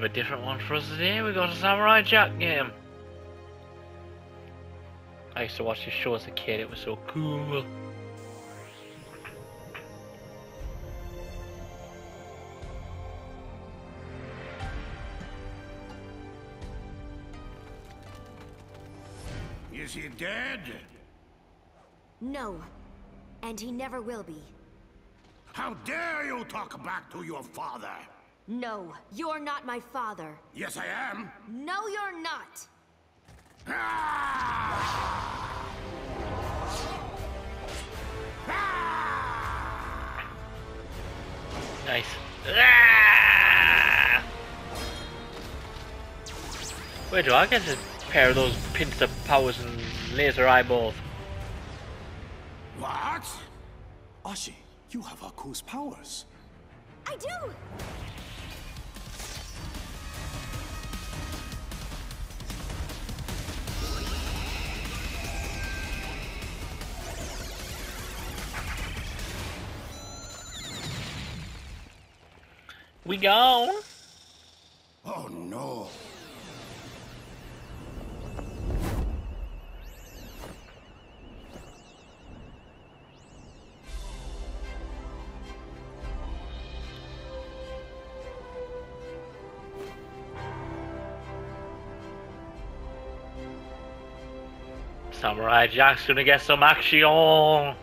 of a different one for us today. We got a Samurai Jack game. I used to watch this show as a kid, it was so cool. Is he dead? No. And he never will be. How dare you talk back to your father? No, you're not my father. Yes, I am. No, you're not. Ah! Ah! Nice. Ah! Where do I get a pair of those pincer powers and laser eyeballs? What? Ashi, you have Aku's powers. I do! We gone? Oh no. Samurai Jack's gonna get some action.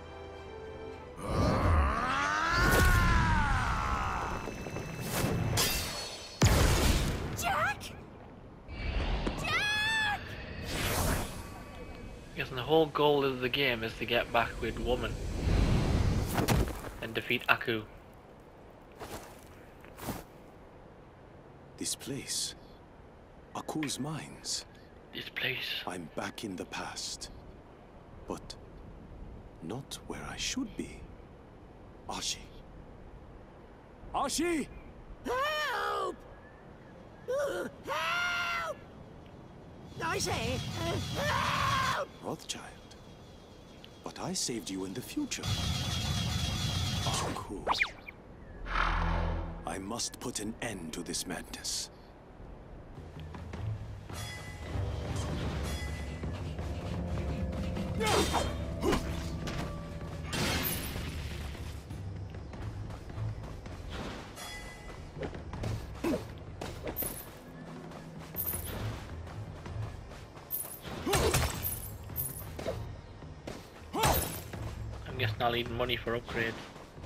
And the whole goal of the game is to get back with Woman and defeat Aku. This place. Aku's mines. This place. I'm back in the past. But not where I should be. Ashi. Ashi! Help! Help! I say, help! Rothschild. But I saved you in the future. Aku. I must put an end to this madness. I'm guessing I'll need money for upgrades.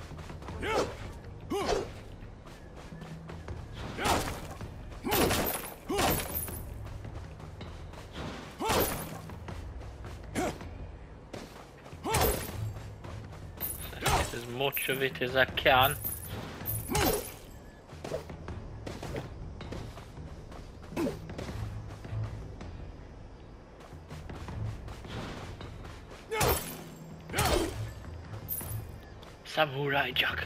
As much of it as I can. Samurai Jack.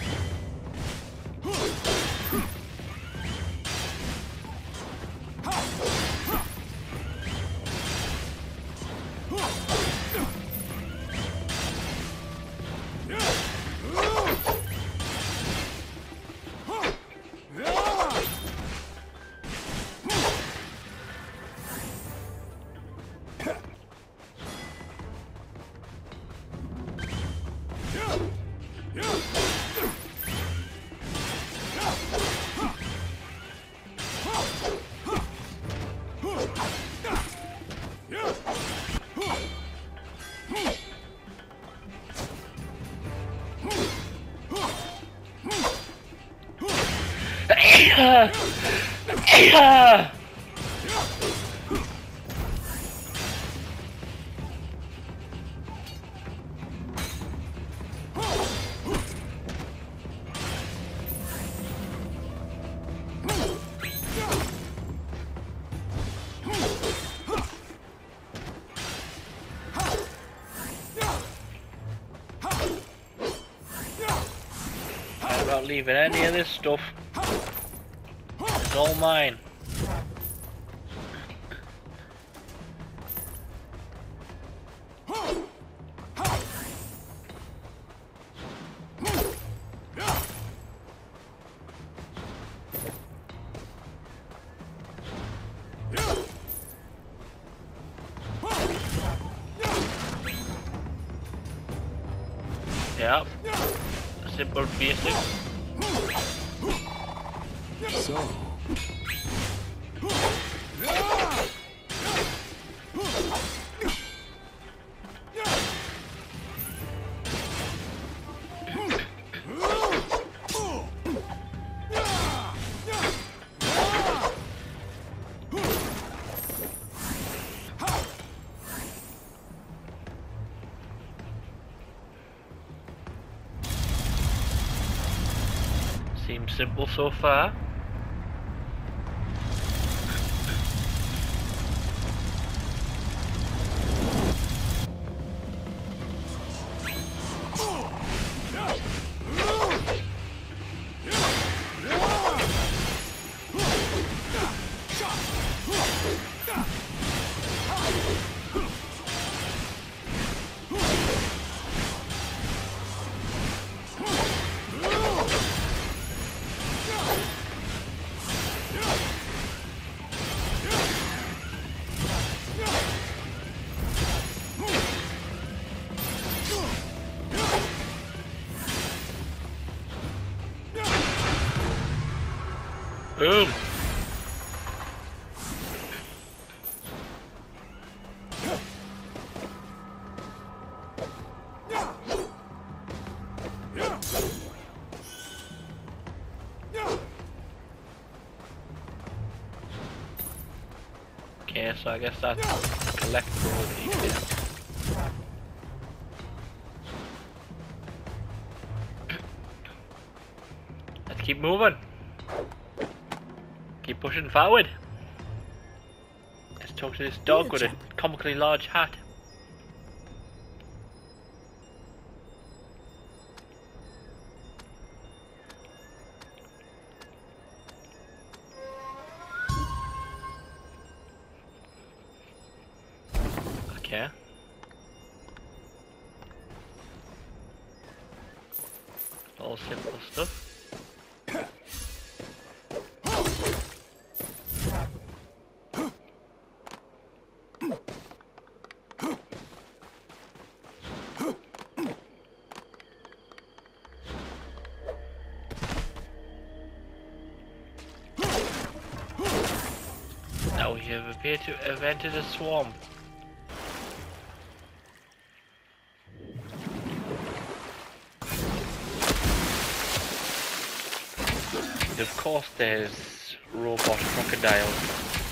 I'm not leaving any of this stuff. It's all mine. Yeah. Simple basic. So, Seems simple so far. Boom! Okay, so I guess that's collectible. Let's keep moving. Keep pushing forward. Let's talk to this dog with a comically large hat. Okay. All simple stuff. Now we have appeared to have entered a swamp. And of course there's robot crocodiles.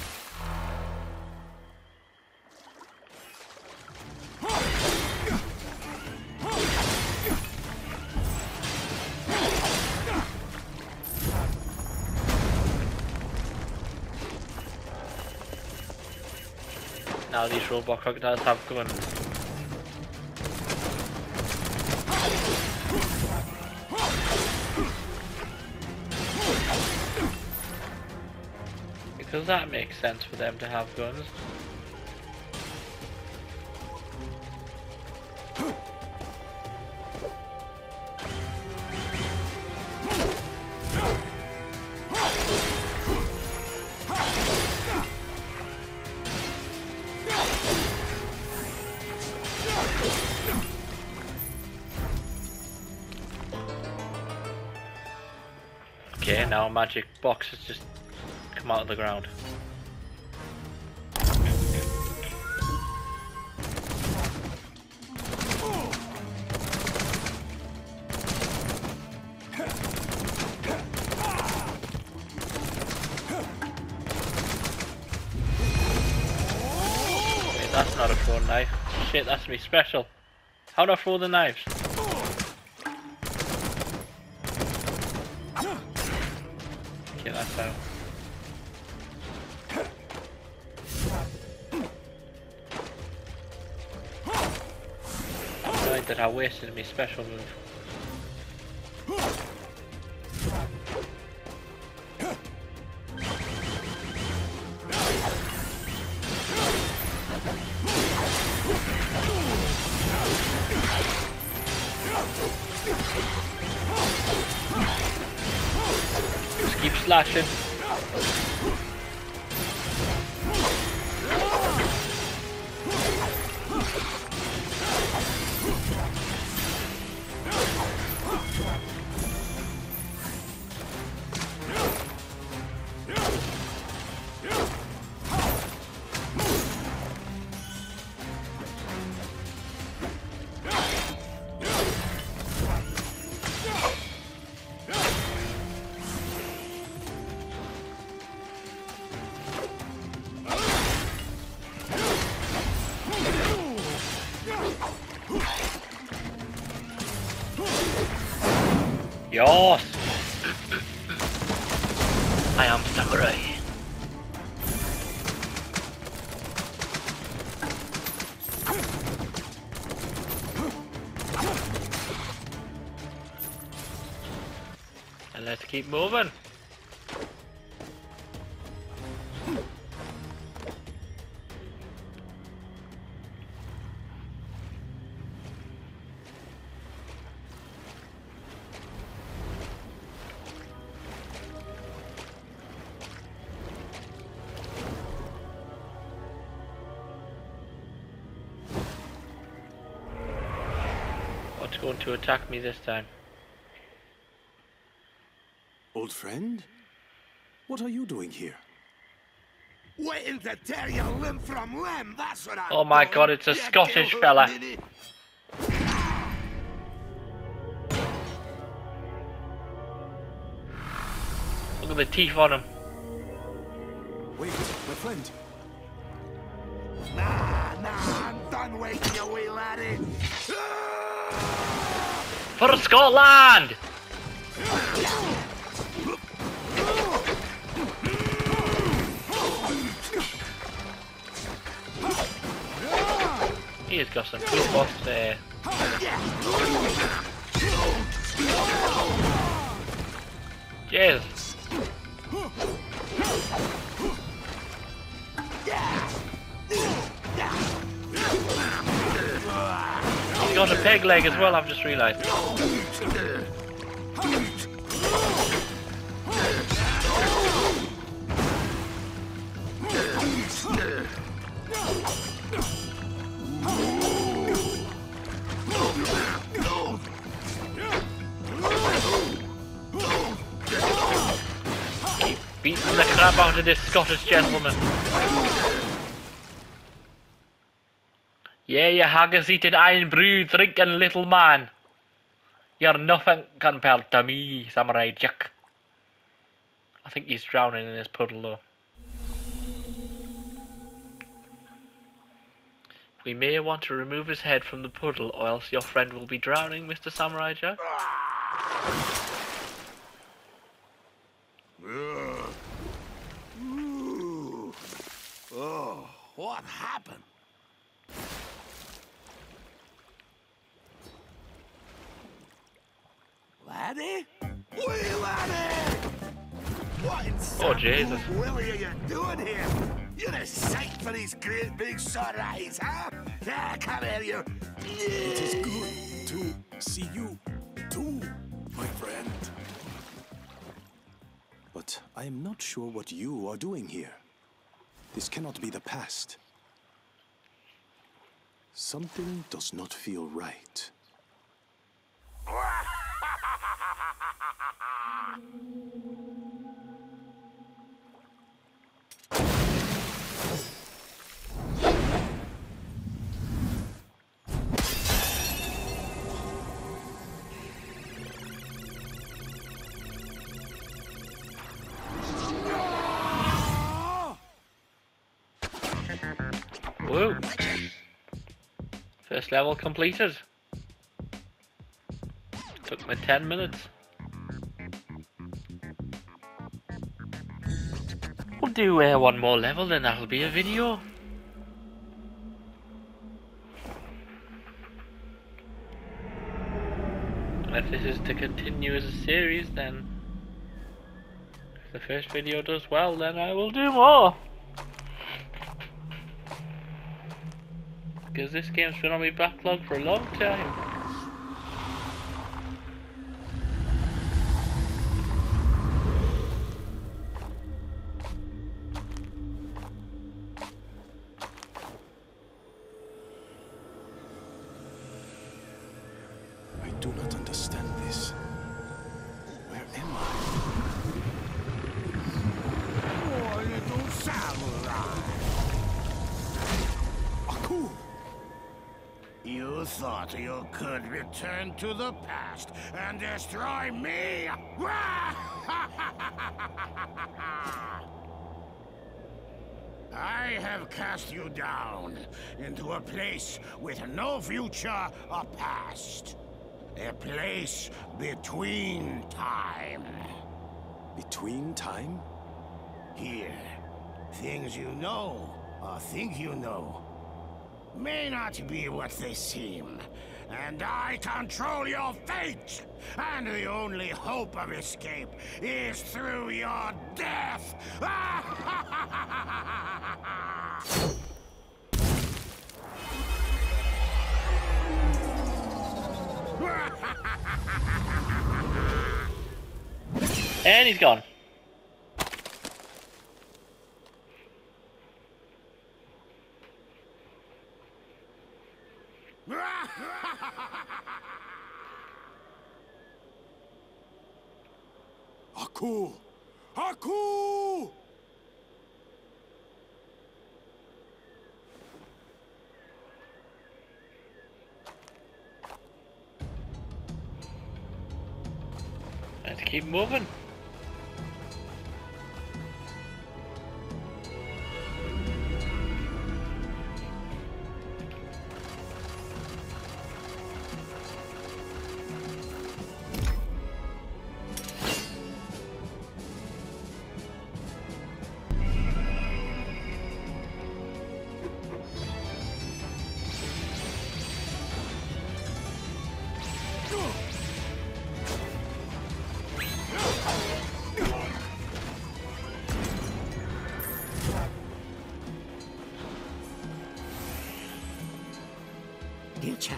Now these robot crocodiles have guns. Because that makes sense for them to have guns. Okay, now a magic box has just come out of the ground. Wait, that's not a thrown knife. Shit, that's me special. How do I throw the knives? Okay, that's how. I'm annoyed that I wasted my special move. Just keep slashing. Yes! I am Samari. And let's keep moving. What's going to attack me this time? Old friend? What are you doing here? Waiting to tear you limb from limb, that's what I'm Oh my doing. god, it's a You Scottish do, fella. did it? Look at the teeth on him. Wait, my friend. Nah, I'm done waiting, you wee laddie. For Scotland! He has got some good boss there. Cheers. He's got a peg leg as well, I've just realised. Keep beating the crap out of this Scottish gentleman. Yeah, you haggis-eating iron brew drinking little man. You're nothing compared to me, Samurai Jack. I think he's drowning in this puddle though. We may want to remove his head from the puddle or else your friend will be drowning, Mr. Samurai Jack. Oh, what happened? Laddie? Wee laddie! What in Oh, Jesus. Willie are you doing here? You're a sight for these great big sore eyes, huh? Yeah, come here, you. It is good to see you too, my friend. But I am not sure what you are doing here. This cannot be the past. Something does not feel right. Woo! First level completed. Took me 10 minutes. We'll do one more level, then that'll be a video. And if this is to continue as a series, then if the first video does well, then I will do more. Because this game's been on my backlog for a long time. I do not understand this. Where am I? Oh, little samurai. Aku! You thought you could return to the past and destroy me? I have cast you down into a place with no future or past. A place between time. Between time? Here, things you know or think you know may not be what they seem. And I control your fate! And the only hope of escape is through your death! And he's gone. Aku! Aku! Let's keep moving. Dear chap.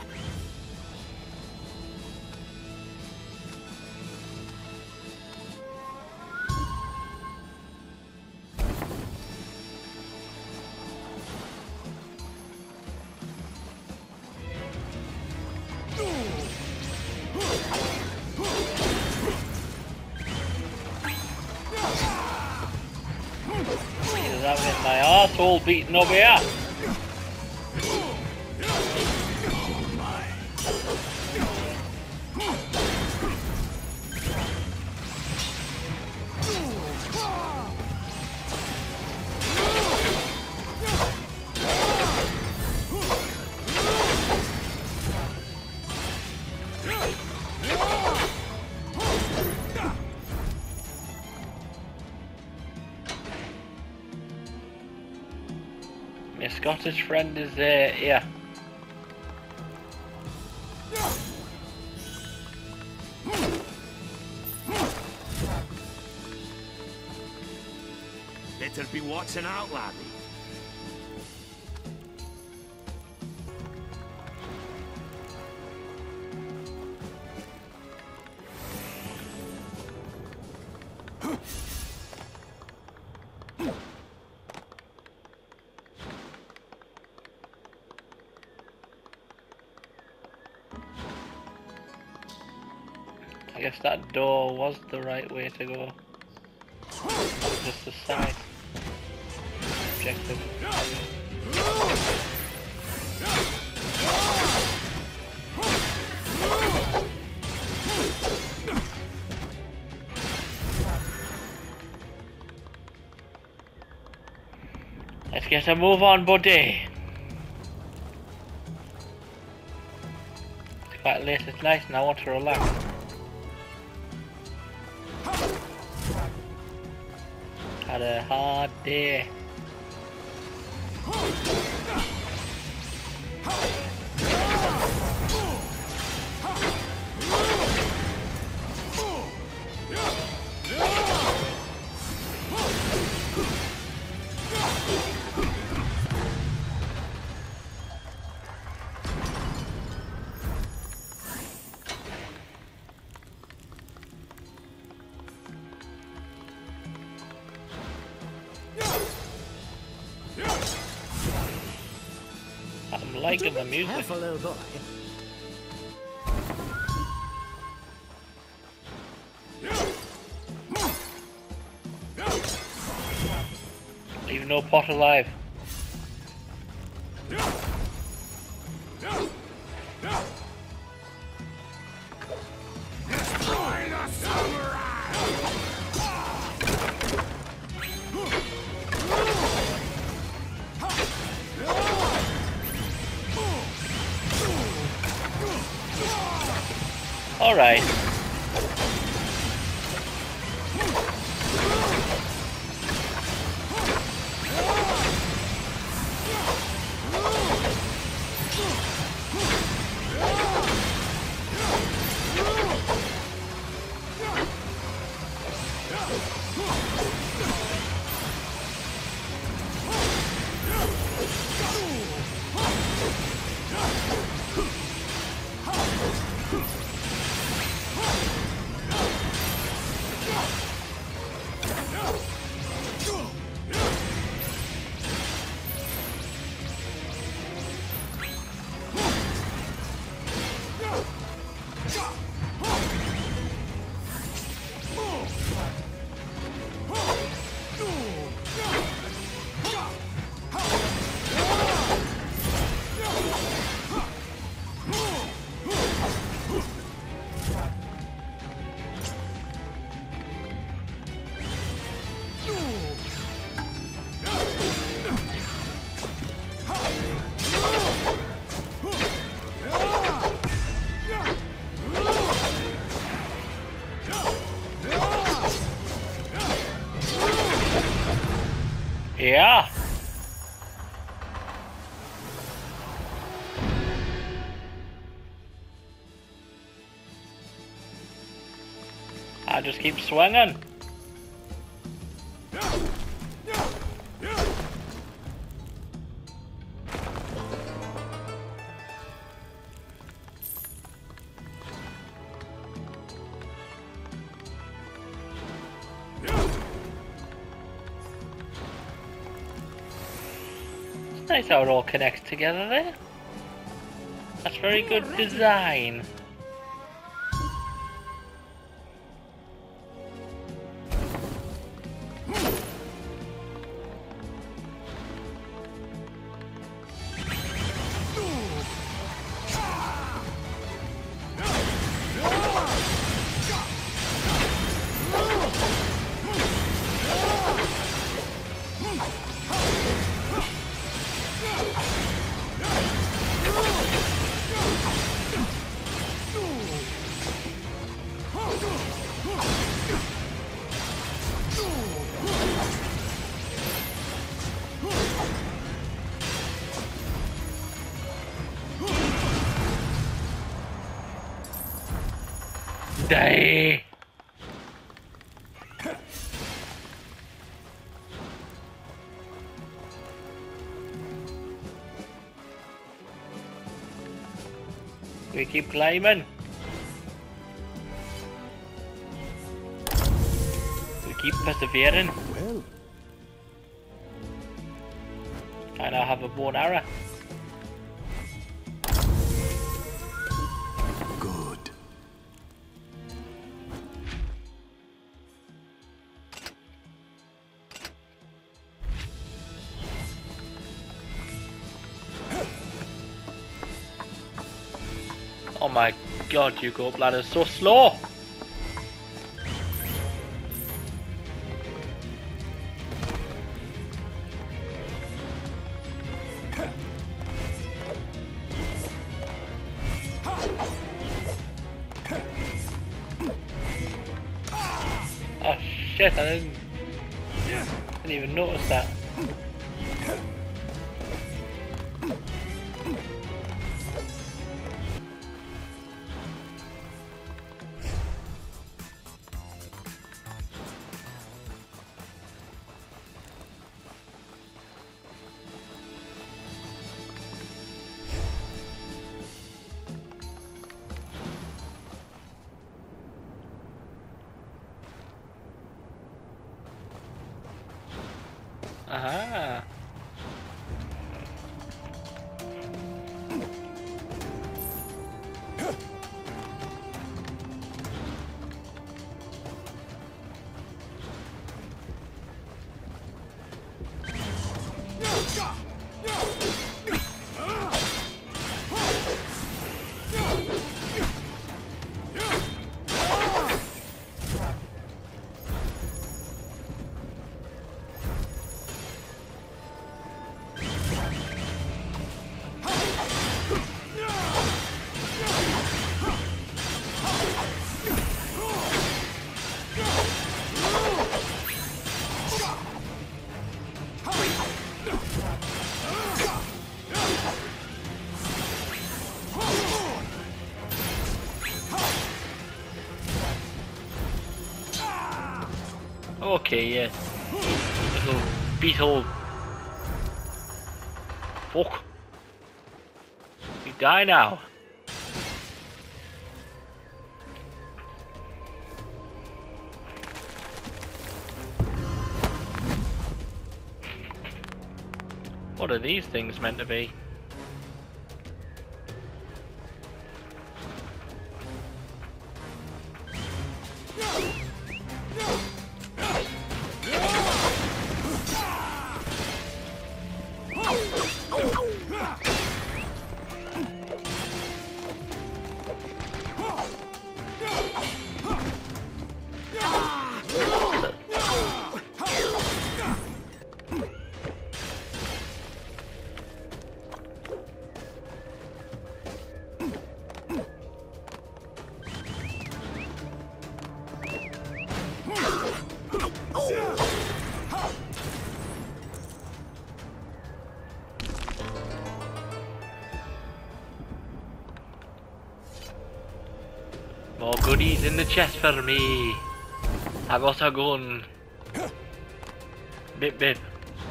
Jesus, I'm getting my arsehole beaten over here. My Scottish friend is here. Better be watching out, laddie. I guess that door was the right way to go. Just the side. Objective. Let's get a move on, buddy. It's quite late at night and I want to relax. Had a hard day. I'm liking the music. Careful, little boy. Leave no pot alive. Destroy the samurai! Alright. Yeah. I just keep swinging. It's nice how it all connects together there. That's very good design. Die. We keep climbing. We keep persevering. Well, I now have a bow and arrow. good. Oh my god, you go up ladders so slow. Oh shit, I didn't even notice that. Aha. Okay, yeah. Little beetle. Fuck. You die now. What are these things meant to be? More goodies in the chest for me. I got a gun. Bip bip.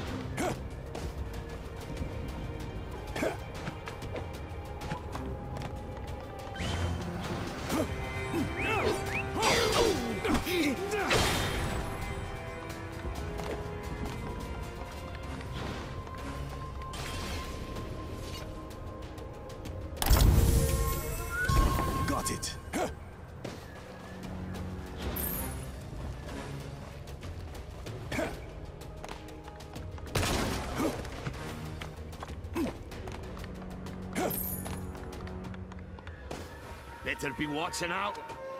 Got it. Better be watching out.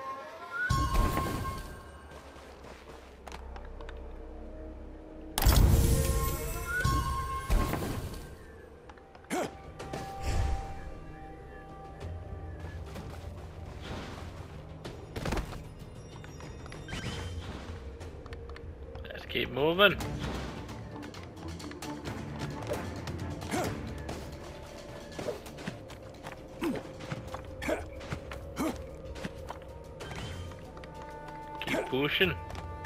Let's keep moving. Keep pushing.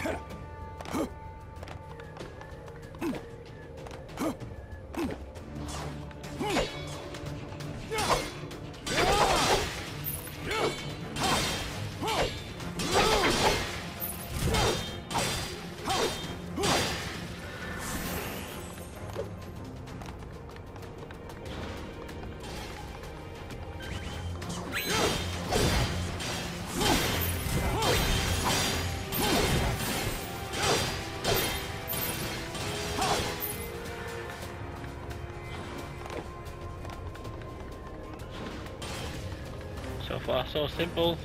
So far, so simple.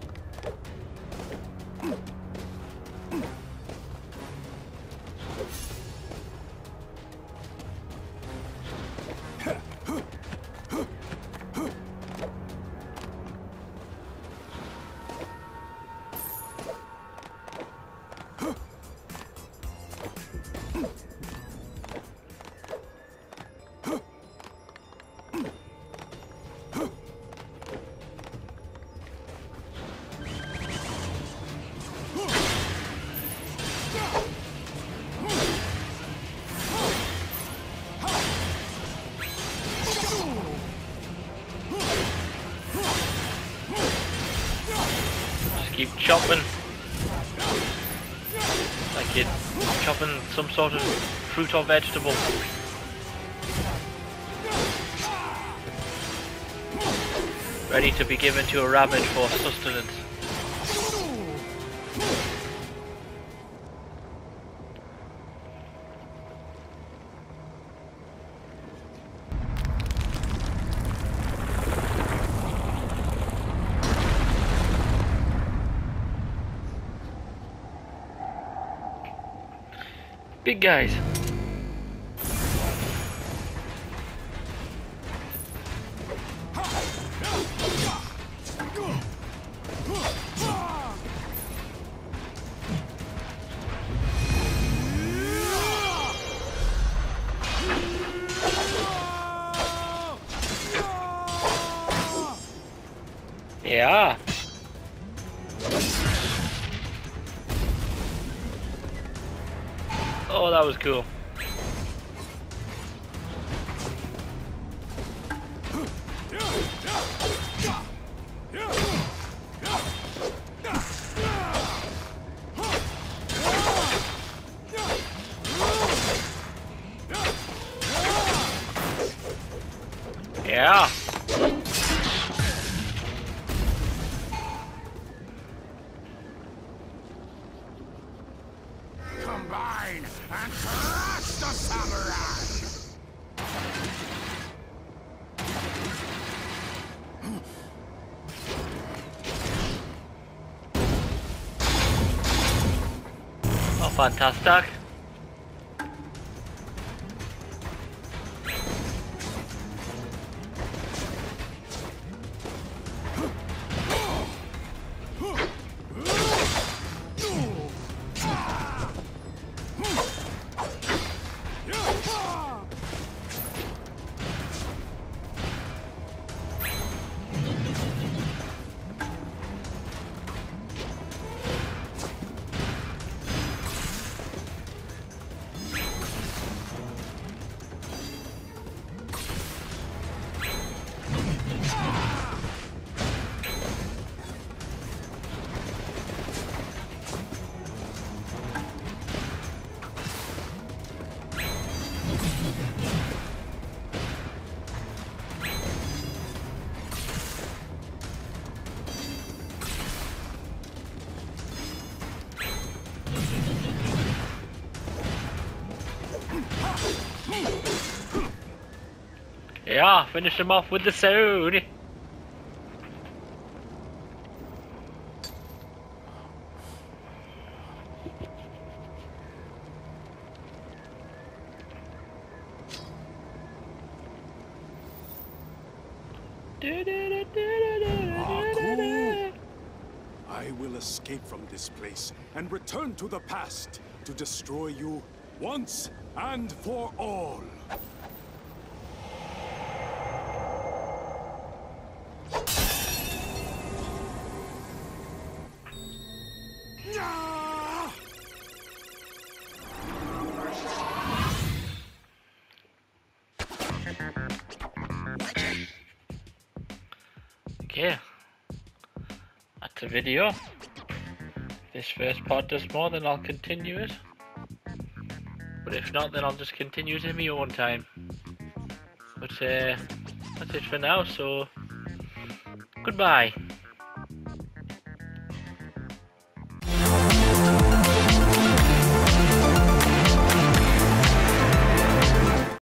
Keep chopping like you're chopping some sort of fruit or vegetable. Ready to be given to a rabbit for sustenance. Big guys. Yeah. that was cool. Yeah. Combine and crush the samurai! Oh, fantastic. Yeah, finish him off with the sword. I will escape from this place and return to the past to destroy you once and for all. Okay, that's the video. If this first part does more, then I'll continue it. But if not, then I'll just continue it in my own time. But that's it for now, so goodbye.